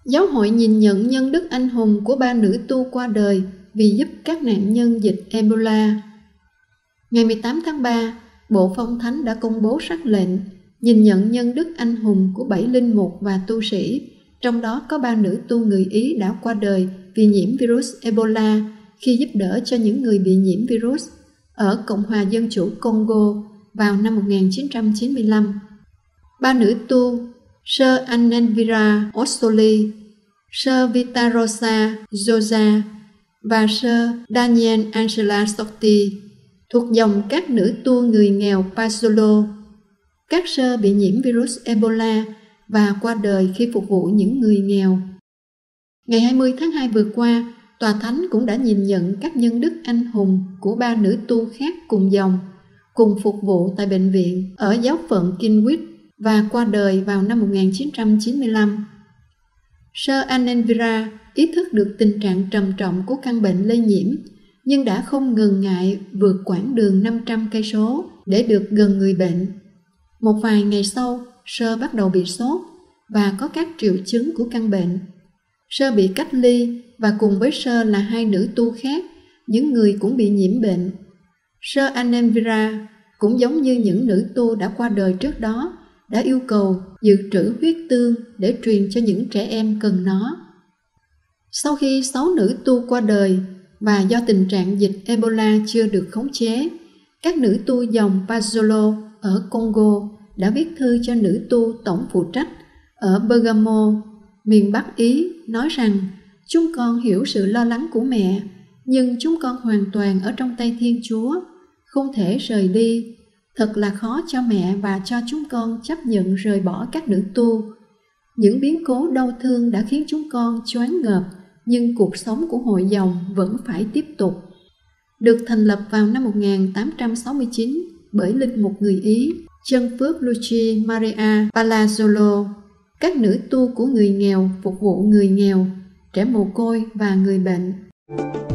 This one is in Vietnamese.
Giáo hội nhìn nhận nhân đức anh hùng của ba nữ tu qua đời vì giúp các nạn nhân dịch Ebola. Ngày 18 tháng 3, Bộ Phong Thánh đã công bố sắc lệnh nhìn nhận nhân đức anh hùng của 7 linh mục và tu sĩ, trong đó có 3 nữ tu người Ý đã qua đời vì nhiễm virus Ebola khi giúp đỡ cho những người bị nhiễm virus ở Cộng hòa Dân chủ Congo vào năm 1995. 3 nữ tu Sơ Annenvira Ossoli, Sơ Vitarosa Zosa và Sơ Daniel Angela Sotti thuộc dòng các nữ tu người nghèo Pasolo. Các sơ bị nhiễm virus Ebola và qua đời khi phục vụ những người nghèo. Ngày 20 tháng 2 vừa qua, Tòa Thánh cũng đã nhìn nhận các nhân đức anh hùng của 3 nữ tu khác cùng dòng, cùng phục vụ tại bệnh viện ở giáo phận Kinwit và qua đời vào năm 1995. Sơ Annenvira ý thức được tình trạng trầm trọng của căn bệnh lây nhiễm, nhưng đã không ngần ngại vượt quãng đường 500 cây số để được gần người bệnh. Một vài ngày sau, Sơ bắt đầu bị sốt và có các triệu chứng của căn bệnh. Sơ bị cách ly và cùng với Sơ là 2 nữ tu khác, những người cũng bị nhiễm bệnh. Sơ Annenvira cũng giống như những nữ tu đã qua đời trước đó, đã yêu cầu dự trữ huyết tương để truyền cho những trẻ em cần nó. Sau khi 6 nữ tu qua đời và do tình trạng dịch Ebola chưa được khống chế, các nữ tu dòng Pasolo ở Congo đã viết thư cho nữ tu tổng phụ trách ở Bergamo, miền Bắc Ý, nói rằng chúng con hiểu sự lo lắng của mẹ, nhưng chúng con hoàn toàn ở trong tay Thiên Chúa, không thể rời đi. Thật là khó cho mẹ và cho chúng con chấp nhận rời bỏ các nữ tu. Những biến cố đau thương đã khiến chúng con choáng ngợp, nhưng cuộc sống của hội dòng vẫn phải tiếp tục. Được thành lập vào năm 1869 bởi linh mục người Ý Chân Phước Luigi Maria Palazzolo, các nữ tu của người nghèo phục vụ người nghèo, trẻ mồ côi và người bệnh.